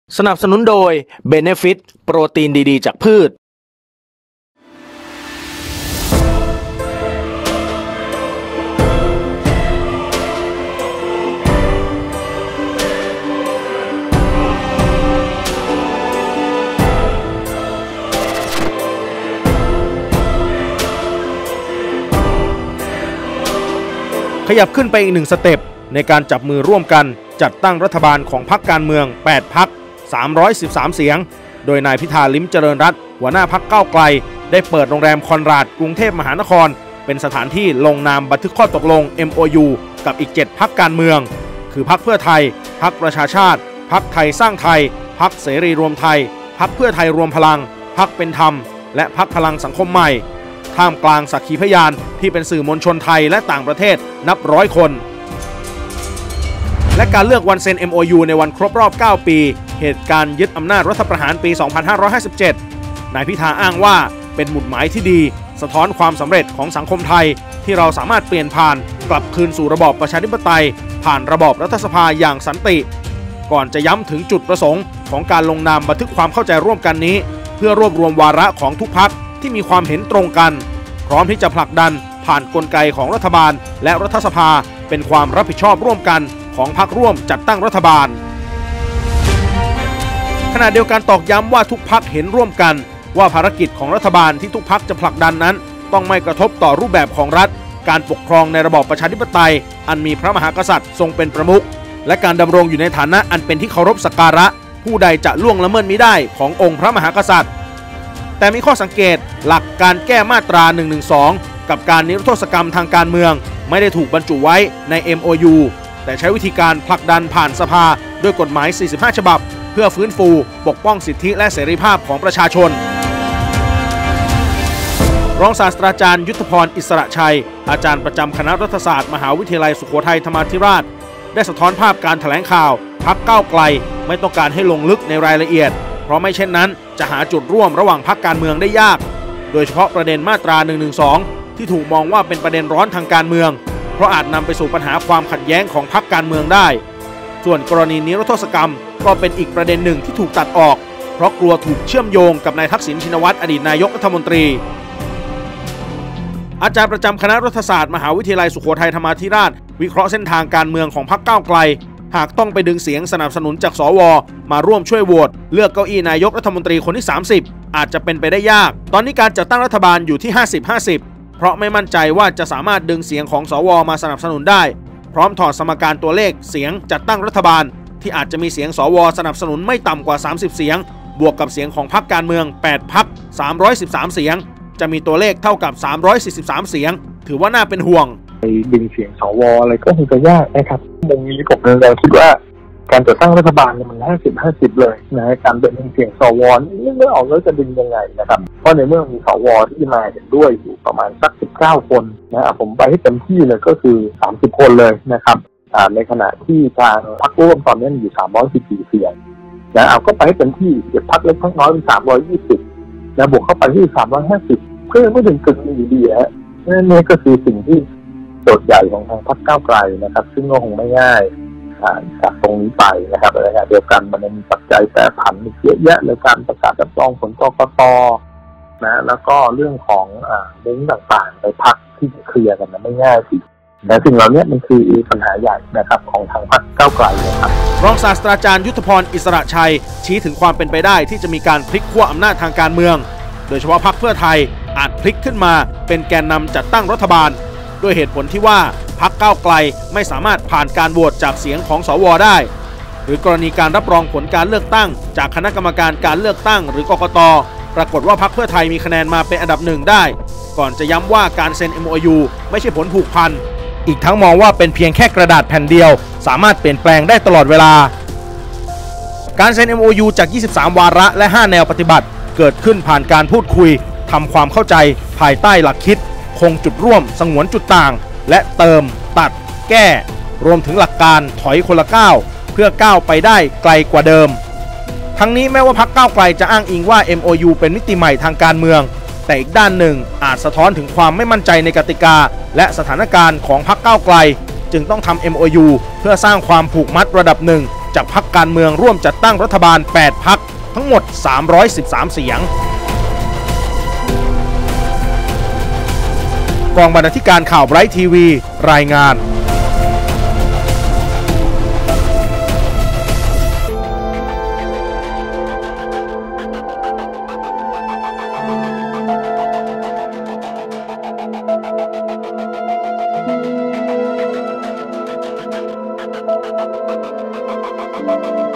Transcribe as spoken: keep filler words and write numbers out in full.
สนับสนุนโดย Benefit โปรตีนดีๆจากพืชขยับขึ้นไปอีกหนึ่งสเต็ปในการจับมือร่วมกันจัดตั้งรัฐบาลของพรรคการเมืองแปดพรรคสามร้อยสิบสามเสียงโดยนายพิธาลิ้มเจริญรัตน์หัวหน้าพรรคก้าวไกลได้เปิดโรงแรมคอนราดกรุงเทพมหานครเป็นสถานที่ลงนามบันทึกข้อตกลง เอ็ม โอ ยู กับอีกเจ็ดพรรคการเมืองคือพรรคเพื่อไทยพรรคประชาชาติพรรคไทยสร้างไทยพรรคเสรีรวมไทยพรรคเพื่อไทยรวมพลังพรรคเป็นธรรมและพรรคพลังสังคมใหม่ท่ามกลางสักขีพยานที่เป็นสื่อมวลชนไทยและต่างประเทศนับร้อยคนและการเลือกวันเซ็น เอ็ม โอ ยู ในวันครบรอบเก้าปีเหตุการณ์ยึดอำนาจรัฐประหารปี สองพันห้าร้อยห้าสิบเจ็ด นายพิธาอ้างว่าเป็นหมุดหมายที่ดีสะท้อนความสำเร็จของสังคมไทยที่เราสามารถเปลี่ยนผ่านกลับคืนสู่ระบอบประชาธิปไตยผ่านระบอบรัฐสภาอย่างสันติก่อนจะย้ำถึงจุดประสงค์ของการลงนามบันทึกความเข้าใจร่วมกันนี้เพื่อรวบรวมวาระของทุกพรรคที่มีความเห็นตรงกันพร้อมที่จะผลักดันผ่านกลไกของรัฐบาลและรัฐสภาเป็นความรับผิดชอบร่วมกันของพรรคร่วมจัดตั้งรัฐบาลขณะเดียวกันตอกย้ำว่าทุกพรรคเห็นร่วมกันว่าภารกิจของรัฐบาลที่ทุกพรรคจะผลักดันนั้นต้องไม่กระทบต่อรูปแบบของรัฐการปกครองในระบอบประชาธิปไตยอันมีพระมหากษัตริย์ทรงเป็นประมุขและการดำรงอยู่ในฐานะอันเป็นที่เคารพสักการะผู้ใดจะล่วงละเมิดมิได้ขององค์พระมหากษัตริย์แต่มีข้อสังเกตหลักการแก้มาตราหนึ่งหนึ่งสองกับการนิรโทษกรรมทางการเมืองไม่ได้ถูกบรรจุไว้ใน เอ็ม โอ ยู แต่ใช้วิธีการผลักดันผ่านสภาด้วยกฎหมายสี่สิบห้าฉบับเพื่อฟื้นฟูปกป้องสิทธิและเสรีภาพของประชาชนรองศาสตราจารย์ยุทธพรอิสระชัยอาจารย์ประจำคณะรัฐศาสตร์มหาวิทยาลัยสุโขทัยธรรมาธิราชได้สะท้อนภาพการแถลงข่าวพรรคก้าวไกลไม่ต้องการให้ลงลึกในรายละเอียดเพราะไม่เช่นนั้นจะหาจุดร่วมระหว่างพรรคการเมืองได้ยากโดยเฉพาะประเด็นมาตราหนึ่งหนึ่งสองที่ถูกมองว่าเป็นประเด็นร้อนทางการเมืองเพราะอาจนำไปสู่ปัญหาความขัดแย้งของพรรคการเมืองได้ส่วนกรณีนิรโทษกรรมก็เป็นอีกประเด็นหนึ่งที่ถูกตัดออกเพราะกลัวถูกเชื่อมโยงกับนายทักษิณชินวัตรอดีตนายกรัฐมนตรีอาจารย์ประจำคณะรัฐศาสตร์มหาวิทยาลัยสุโขทัยธรรมาธิราชวิเคราะห์เส้นทางการเมืองของพรรคก้าวไกลหากต้องไปดึงเสียงสนับสนุนจากสวมาร่วมช่วยโหวตเลือกเก้าอี้นายกรัฐมนตรีคนที่สามสิบอาจจะเป็นไปได้ยากตอนนี้การจัดตั้งรัฐบาลอยู่ที่ ห้าสิบ ห้าสิบ เพราะไม่มั่นใจว่าจะสามารถดึงเสียงของสวมาสนับสนุนได้พร้อมถอดสมการตัวเลขเสียงจัดตั้งรัฐบาลที่อาจจะมีเสียงสวสนับสนุนไม่ต่ำกว่าสามสิบเสียงบวกกับเสียงของพรรคการเมืองแปดพรรคสามร้อยสิบสามเสียงจะมีตัวเลขเท่ากับสามร้อยสี่สิบสามเสียงถือว่าน่าเป็นห่วงไปดึงเสียงสวอะไรก็คงจะยากนะครับมุมนี้ผมยังคิดว่าการจัดตั้งรัฐบาลเนี่ยมัน ห้าสิบ ห้าสิบ เลยนะการเป็นเสียงสวนี่ไม่ออกแล้วจะดึงยังไงนะครับเพราะในเมื่อมีสวที่มาเห็นด้วยอยู่ประมาณสักสิบเก้าคนนะผมไปให้เต็มที่เลยก็คือสามสิบคนเลยนะครับในขณะที่ทางพรรคร่วมตอนนี้มีอยู่สามร้อยสิบสี่เสียงนะเอาก็ไปให้เต็มที่เดี๋ยวพรรคเล็กพรรคน้อยเป็นสามร้อยยี่สิบนะบวกเข้าไปที่สามร้อยห้าสิบก็ยังไม่ถึงกึ่งอยู่ดีฮะนี่ก็คือสิ่งที่โจทย์ใหญ่ของทางพรรคก้าวไกลนะครับซึ่งก็คงไม่ง่ายจากตรงนี้ไปนะครับในขณะเดียวกันมันมีปัจจัยแปรผันเยอะแยะเลยการประกาศรับรองผลกกต.นะแล้วก็เรื่องของมุ้งต่างๆในพรรคที่เคลียร์กันนะไม่ง่ายสิแต่สิ่งเหล่านี้มันคือปัญหาใหญ่นะครับของทางพรรคก้าวไกลนะครับรองศาสตราจารย์ยุทธพรอิสระชัยชี้ถึงความเป็นไปได้ที่จะมีการพลิกขั้วอำนาจทางการเมืองโดยเฉพาะพรรคเพื่อไทยอาจพลิกขึ้นมาเป็นแกนนำจัดตั้งรัฐบาลด้วยเหตุผลที่ว่าพรรคก้าวไกลไม่สามารถผ่านการโหวตจากเสียงของสวได้หรือกรณีการรับรองผลการเลือกตั้งจากคณะกรรมการการเลือกตั้งหรือกกต.ปรากฏว่าพรรคเพื่อไทยมีคะแนนมาเป็นอันดับหนึ่งได้ก่อนจะย้ำว่าการเซ็น เอ็ม โอ ยู ไม่ใช่ผลผูกพันอีกทั้งมองว่าเป็นเพียงแค่กระดาษแผ่นเดียวสามารถเปลี่ยนแปลงได้ตลอดเวลาการเซ็น เอ็ม โอ ยู จากยี่สิบสามวาระและห้าแนวปฏิบัติเกิดขึ้นผ่านการพูดคุยทำความเข้าใจภายใต้หลักคิดคงจุดร่วมสงวนจุดต่างและเติมตัดแก้รวมถึงหลักการถอยคนละก้าวเพื่อก้าวไปได้ไกลกว่าเดิมทั้งนี้แม้ว่าพรรคก้าวไกลจะอ้างอิงว่า เอ็ม โอ ยู เป็นมิติใหม่ทางการเมืองแต่อีกด้านหนึ่งอาจสะท้อนถึงความไม่มั่นใจในกติกาและสถานการณ์ของพรรคก้าวไกลจึงต้องทำ เอ็ม โอ ยู เพื่อสร้างความผูกมัดระดับหนึ่งจากพรรคการเมืองร่วมจัดตั้งรัฐบาลแปดพรรคทั้งหมดสามร้อยสิบสามเสียงกองบรรณาธิการข่าวไบรท์ทีวีรายงาน Thank you.